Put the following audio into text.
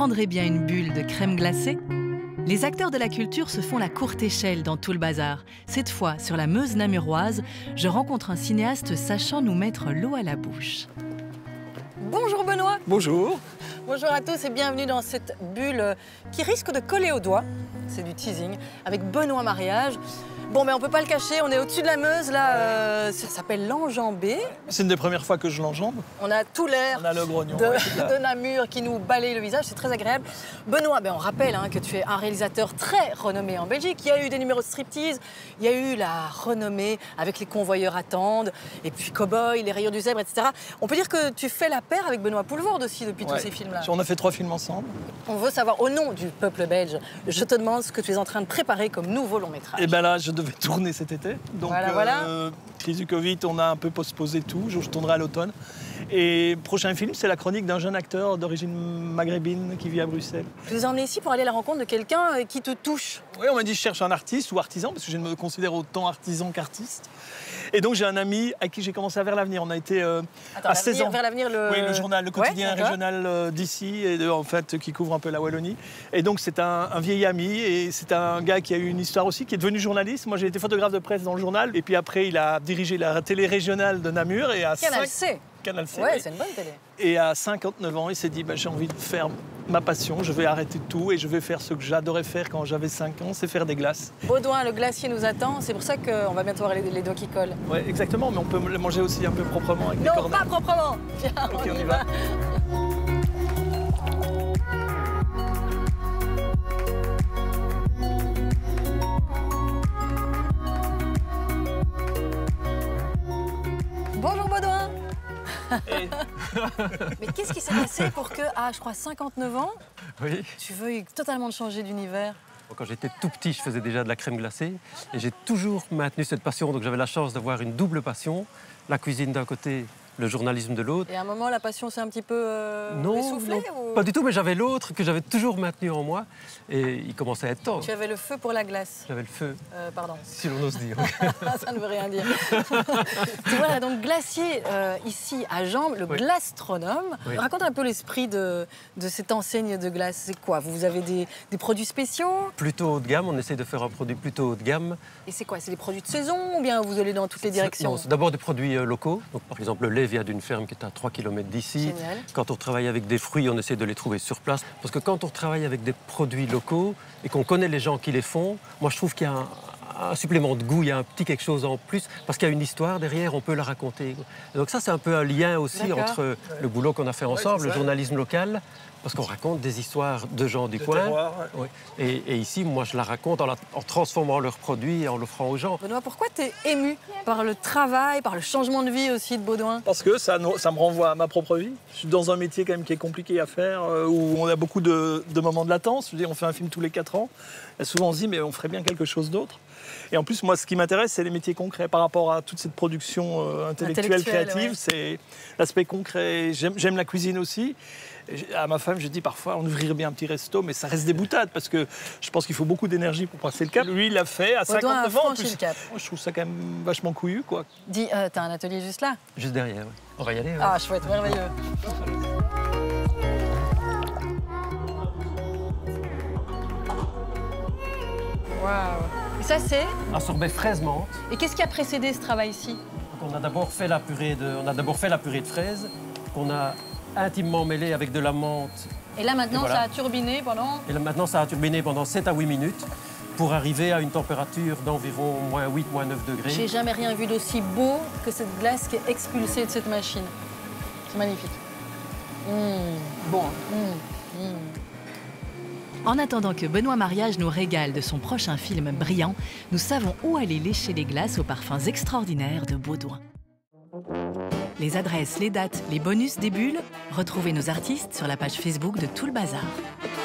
prendrait bien une bulle de crème glacée? Les acteurs de la culture se font la courte échelle dans tout le bazar. Cette fois, sur la Meuse namuroise, je rencontre un cinéaste sachant nous mettre l'eau à la bouche. Bonjour Benoît. Bonjour. Bonjour à tous et bienvenue dans cette bulle qui risque de coller au doigt. C'est du teasing, avec Benoît Mariage. Bon, mais on peut pas le cacher, on est au-dessus de la Meuse, là, ça s'appelle l'enjambée. C'est une des premières fois que je l'enjambe. On a tout l'air de Namur qui nous balaye le visage, c'est très agréable. Benoît, on rappelle que tu es un réalisateur très renommé en Belgique. Il y a eu des numéros de striptease, il y a eu la renommée avec Les Convoyeurs attendent, et puis Cowboy, Les Rayures du Zèbre, etc. On peut dire que tu fais la paire avec Benoît Poelvoorde aussi depuis tous ces films-là. On a fait 3 films ensemble. On veut savoir, au nom du peuple belge, je te demande ce que tu es en train de préparer comme nouveau long métrage. Et bien là, je devais tourner cet été. Donc, voilà. Crise du Covid, on a un peu postposé tout. Je tournerai à l'automne. Et prochain film, c'est la chronique d'un jeune acteur d'origine maghrébine qui vit à Bruxelles. Je vous ai emmené ici pour aller à la rencontre de quelqu'un qui te touche. Oui, on m'a dit je cherche un artiste ou artisan, parce que je me considère autant artisan qu'artiste. Et donc j'ai un ami à qui j'ai commencé à Vers l'Avenir. On a été à 16 ans. Vers l'Avenir, le journal, le quotidien régional d'ici, et en fait qui couvre un peu la Wallonie. Et donc c'est un vieil ami, et c'est un gars qui a eu une histoire aussi, qui est devenu journaliste. Moi j'ai été photographe de presse dans le journal, et puis après il a dirigé la télé régionale de Namur. Et à Canal C. Ouais, c'est une bonne télé. Et à 59 ans, il s'est dit j'ai envie de faire ma passion, je vais arrêter tout et je vais faire ce que j'adorais faire quand j'avais 5 ans, c'est faire des glaces. Baudouin, le glacier nous attend, c'est pour ça qu'on va bientôt avoir les doigts qui collent. Oui, exactement, mais on peut le manger aussi un peu proprement avec des cornets. Non, pas proprement. Viens, ok, on y va. Bonjour Baudouin. Et... Mais qu'est-ce qui s'est passé pour que, je crois, 59 ans, oui, tu veuilles totalement changer d'univers? Quand j'étais tout petit, je faisais déjà de la crème glacée et j'ai toujours maintenu cette passion. Donc j'avais la chance d'avoir une double passion, la cuisine d'un côté, le journalisme de l'autre. Et à un moment, la passion s'est un petit peu essoufflée ou... Pas du tout, mais j'avais l'autre que j'avais toujours maintenu en moi et il commençait à être temps. Tu avais le feu pour la glace. J'avais le feu, pardon. si l'on ose dire. Ça ne veut rien dire. Tu vois, donc glacier ici à Jambes, le Glastronome. Oui. Raconte un peu l'esprit de cette enseigne de glace. C'est quoi? Vous avez des produits spéciaux? Plutôt haut de gamme, on essaie de faire un produit plutôt haut de gamme. Et c'est quoi? C'est des produits de saison ou bien vous allez dans toutes les directions? Non, c'est d'abord des produits locaux. Donc, par exemple, le lait vient d'une ferme qui est à 3 km d'ici. Génial. Quand on travaille avec des fruits, on essaie de les trouver sur place. Parce que quand on travaille avec des produits locaux et qu'on connaît les gens qui les font, moi je trouve qu'il y a un supplément de goût, il y a un petit quelque chose en plus, parce qu'il y a une histoire derrière, on peut la raconter. Et donc ça, c'est un peu un lien aussi entre le boulot qu'on a fait ensemble, le journalisme local, parce qu'on raconte des histoires de gens du coin. Terroir, oui. Et ici, moi, je la raconte en transformant leurs produits et en l'offrant aux gens. Benoît, pourquoi tu es ému par le travail, par le changement de vie aussi de Baudouin? Parce que ça me renvoie à ma propre vie. Je suis dans un métier quand même qui est compliqué à faire, où on a beaucoup de moments de latence. Je veux dire, on fait un film tous les 4 ans. Et souvent, on se dit, mais on ferait bien quelque chose d'autre. Et en plus, moi, ce qui m'intéresse, c'est les métiers concrets par rapport à toute cette production intellectuelle, créative. C'est l'aspect concret. J'aime la cuisine aussi. À ma femme, je dis parfois, on ouvrirait bien un petit resto, mais ça reste des boutades parce que je pense qu'il faut beaucoup d'énergie pour passer le cap. Lui, il l'a fait à 59 ans. En plus, je trouve ça quand même vachement couillu, quoi. Dis, t'as un atelier juste là? Juste derrière, oui. On va y aller. Ah, chouette, merveilleux. Waouh. Et ça, c'est un sorbet fraise menthe. Et qu'est-ce qui a précédé ce travail ici? On a d'abord fait la purée de fraises qu'on a intimement mêlée avec de la menthe. Et là maintenant, ça a turbiné pendant... Et là maintenant, ça a turbiné pendant 7 à 8 minutes pour arriver à une température d'environ -8, -9 degrés. J'ai jamais rien vu d'aussi beau que cette glace qui est expulsée de cette machine. C'est magnifique. Bon. En attendant que Benoît Mariage nous régale de son prochain film brillant, nous savons où aller lécher les glaces aux parfums extraordinaires de Baudouin. Les adresses, les dates, les bonus des bulles, retrouvez nos artistes sur la page Facebook de Tout le Bazar.